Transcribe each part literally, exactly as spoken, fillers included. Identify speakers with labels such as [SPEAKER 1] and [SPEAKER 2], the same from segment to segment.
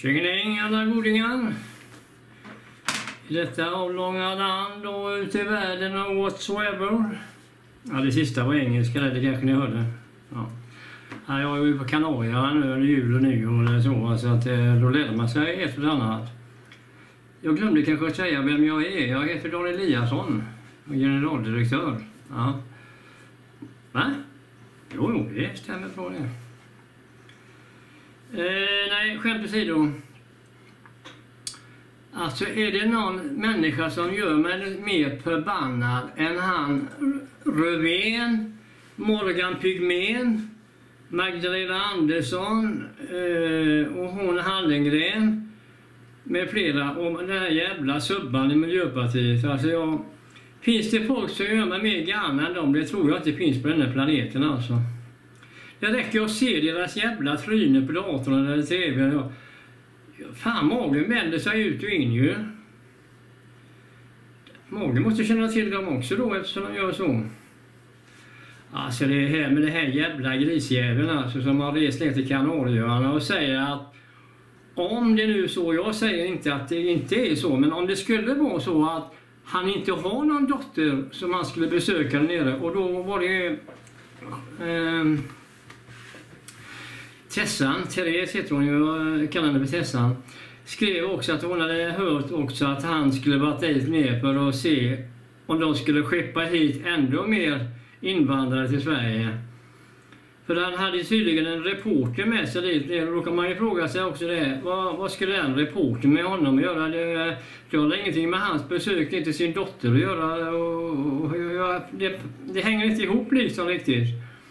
[SPEAKER 1] Tjingeling alla godingar. I detta avlånga land och ute i världen och whatsoever. Ja, det sista var engelska, det kanske ni hörde. Ja. Ja, jag är ju på Kanarierna nu under jul och nyår eller så, så att då lär man sig ett och annat. Jag glömde kanske säga vem jag är. Jag heter Dan Eliasson och generaldirektör. Ja. Va? Jo, jo, det stämmer på det. Eh, nej, skämt åsido. Alltså är det någon människa som gör mig mer förbannad än han Rövén, Morgan Pygmén, Magdalena Andersson eh, och hon Hallengren med flera om den här jävla subban i Miljöpartiet. Alltså jag, finns det folk som gör mig mer grann än dem? Det tror jag inte finns på den här planeten alltså. Det räcker att se deras jävla tryne på datorn eller tv. Fan, magen vänder sig ut och in ju. Magen måste känna till dem också då eftersom de gör så. Alltså det här med det här jävla grisjäveln alltså, som har rest ner till Kanarieöarna och säger att om det nu så, jag säger inte att det inte är så, men om det skulle vara så att han inte har någon dotter som han skulle besöka där nere, och då var det eh, Tessan, Therese heter hon ju, jag kallar henne för Tessan, skrev också att hon hade hört också att han skulle varit dit ner för att se om de skulle skeppa hit ändå mer invandrare till Sverige. För han hade tydligen en reporter med sig dit ner, och då kan man ju fråga sig också det, vad, vad skulle den reporter med honom att göra? Det, det har ingenting med hans besök till sin dotter att göra, och, och, och det, det hänger inte ihop liksom riktigt.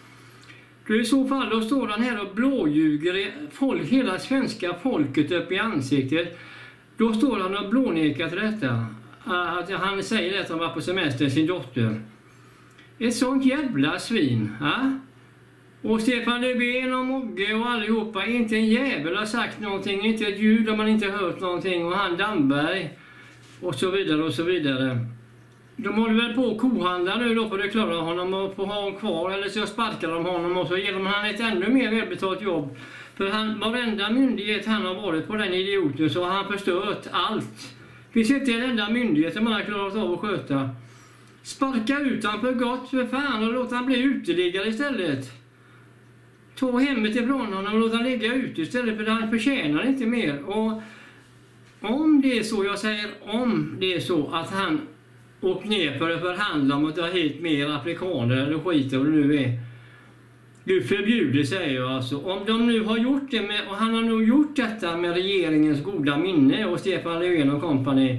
[SPEAKER 1] I så fall då står han här och blåljuger folk, hela svenska folket upp i ansiktet. Då står han och blånekar till detta. Att han säger att han var på semester sin dotter. Ett sånt jävla svin. Ha? Och Stefan Löfven och Mogge och allihopa, inte en jävel har sagt någonting. Inte ett ljud har man inte hört någonting. Och han Damberg och så vidare och så vidare. De håller väl på att kohandla nu då för att klara honom och få ha honom kvar, eller så sparkar de honom och så ger de han ett ännu mer välbetalt jobb. För han, varenda myndighet han har varit på den idioten så har han förstört allt. Det finns inte en enda myndighet som han har klarat av att sköta. Sparka ut han för gott för fan och låta han bli uteliggare istället. Ta hemmet ifrån honom och låta han ligga ute istället, för han förtjänar inte mer. Och om det är så, jag säger om det är så att han och ner för att förhandla om att ta hit mer afrikaner eller skit och det nu är. Gud förbjuder, säger jag alltså. Om de nu har gjort det med, och han har nog gjort detta med regeringens goda minne och Stefan Löfven och company,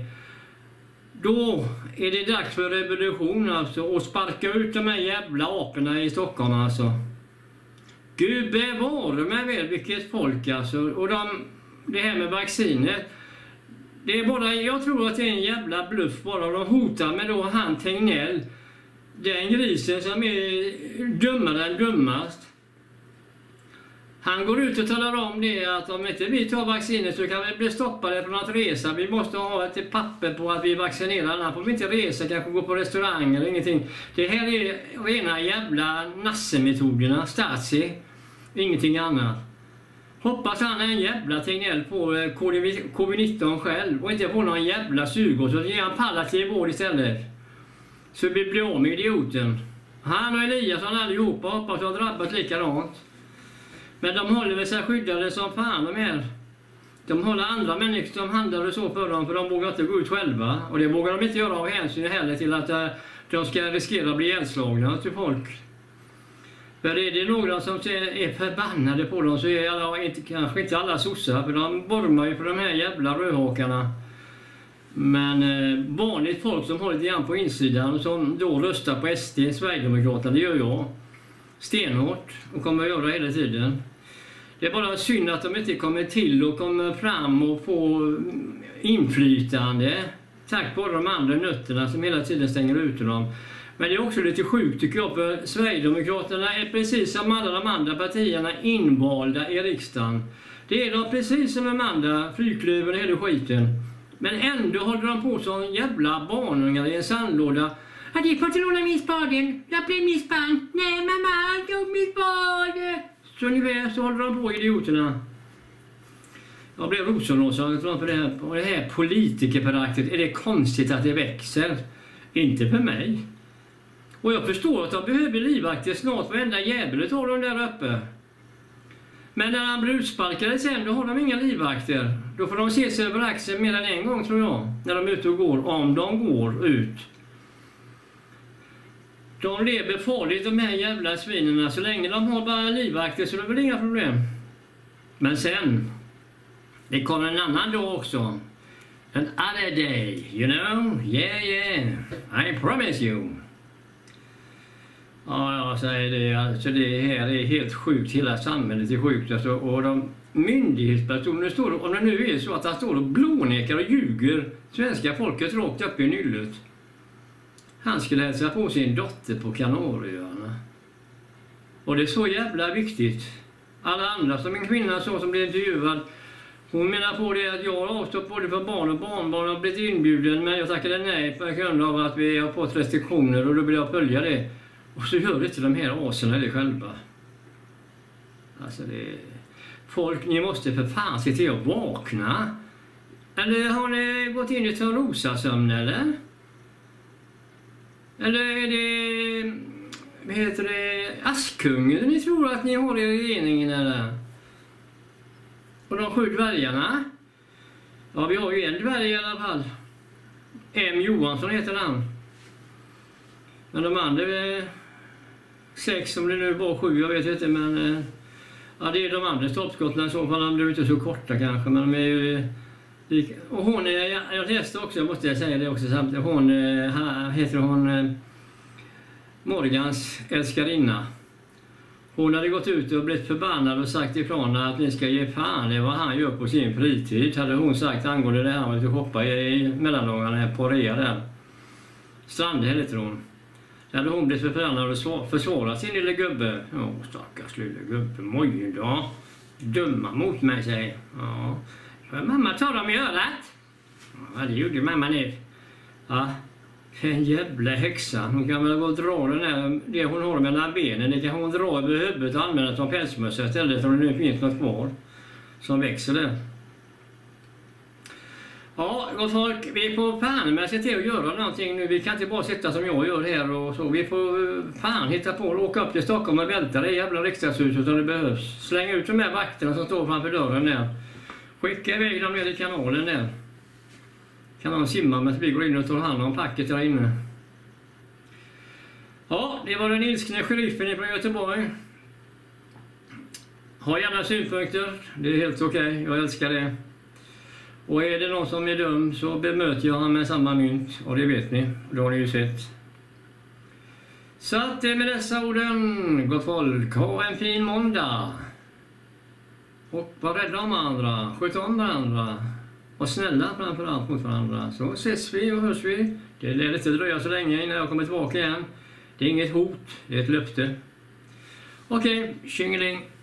[SPEAKER 1] då är det dags för revolution alltså, och sparka ut de här jävla aporna i Stockholm alltså. Gud bevare mig väl, vilket folk alltså. Och de, det här med vaccinet, det är bara, jag tror att det är en jävla bluff bara. De hotar med då han Tegnell, den grisen som är dummare än dummast. Han går ut och talar om det att om inte vi tar vaccinet så kan vi bli stoppade från att resa. Vi måste ha ett papper på att vi vaccinerar, annars får vi inte resa, kanske gå på restaurang eller ingenting. Det här är rena jävla nassemetoderna, Stasi, ingenting annat. Hoppas han är en jävla Tegnell på covid nitton själv och inte får någon jävla sugås, så ger han palliativ vård istället. Så vi blir av med idioten. Han och Eliasson allihopa hoppas att ha drabbat likadant. Men de håller väl sig skyddade som fan de här. De håller andra människor som handlar och så för dem, för de vågar inte gå ut själva. Och det vågar de inte göra av hänsyn heller till att de ska riskera att bli ihjälslagna till folk. För är det några som är förbannade på dem så är alla, inte, kanske inte alla sossar, för de bormar ju för de här jävla rödhakarna. Men eh, vanligt folk som håller lite grann på insidan och som då röstar på S D, Sverigedemokraterna, det gör jag. Stenhårt och kommer att göra hela tiden. Det är bara synd att de inte kommer till och kommer fram och får inflytande tack vare de andra nötterna som hela tiden stänger ut dem. Men det är också lite sjukt tycker jag, för Sverigedemokraterna är precis som alla de andra partierna invalda i riksdagen. Det är de precis som de andra, flyklöven och hela skiten. Men ändå håller de på som jävla barnungar i en sandlåda. Ja, det får inte låna min spaden. Jag blir min spann. Nej mamma, jag tog min spade. Så ungefär så håller de på idioterna. Jag blev rosenrasande på det här, på det här politikerföraktet. Är det konstigt att det växer? Inte för mig. Och jag förstår att de behöver livvakter snart varenda jävel tar dem där uppe. Men när han blir utsparkade sen, då har de inga livvakter. Då får de se sig över axeln mer än en gång, tror jag. När de är ute och går, om de går ut. De lever farligt, de här jävla svinerna. Så länge de har bara livvakter så är det väl inga problem. Men sen, det kommer en annan dag också. An other day, you know? Yeah, yeah. I promise you. Ja, jag säger det. Alltså det här är helt sjukt. Hela samhället är sjukt. Alltså, och de myndighetspersoner står, om det nu är så att han står och blånekar och ljuger svenska folket rakt upp i nyllet. Han skulle hälsa på sin dotter på Kanarieöarna. Och det är så jävla viktigt. Alla andra, som en kvinna så som blev intervjuad, hon menar på det att jag har avstått både för barn och barnbarn och blivit inbjuden, men jag tackade nej på grund av att vi har fått restriktioner och då vill jag följa det. Och så gör det till de här aserna det själva. Alltså det... Folk, ni måste för fan se till att vakna. Eller har ni gått in i Törnrosasömn eller? Eller är det... Vad heter det? Askungen ni tror att ni har i regeringen eller? Och de sju dvärgarna? Ja, vi har ju en dvärg i alla fall. M. Johansson heter han. Men de andra är sex, som det nu var sju, jag vet inte, men ja, det är de andra stoppskotten i så fall. De blir inte så korta kanske, men de är ju lika. Och hon är, jag, jag läste också, måste jag säga det också samtidigt, hon här heter hon Morgans älskarinna. Hon hade gått ut och blivit förbannad och sagt ifrån att ni ska ge fan i vad han gör på sin fritid, hade hon sagt angående det här med att hoppa i mellandagarna här på Rea där. Strandhäll heter hon. Där hade hon blivit förbannad och försvarat sin lille gubbe. Ja, stackars lille gubbe, moj då. Dumma mot mig, säger. Ja. Mamma tar dem i örat. Ja, det gjorde mamma nu. Ja. En jävla häxa. Hon kan väl gå och dra den här, det hon har mellan benen. Det kan hon dra över huvudet och använda som pälsmössa istället om det nu finns något kvar som växer där. Ja, gott folk, vi får fan med se till att göra någonting nu. Vi kan inte bara sitta som jag gör här och så. Vi får fan hitta på och åka upp till Stockholm och välta det jävla riksdagshuset om det behövs. Slänga ut de här vakterna som står framför dörren där. Skicka iväg dem ner i kanalen där. Kan de simma med att vi går in och tar hand om packet där inne. Ja, det var den ilskna sheriffen från Göteborg. Ha gärna synpunkter, det är helt okej, okay. Jag älskar det. Och är det någon som är dum så bemöter jag han med samma mynt, och det vet ni, det har ni ju sett. Så att med dessa orden, gott folk, ha en fin måndag. Och var rädda om andra, sköt om varandra. Och snälla framförallt mot varandra. Så ses vi och hörs vi. Det lär inte dröja så länge innan jag kommer tillbaka igen. Det är inget hot, det är ett löfte. Okej, tjingeling.